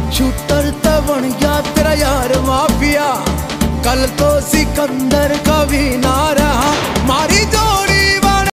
shooter तो बन गया तेरा यार माफिया, कल तो सिकंदर का भी नारा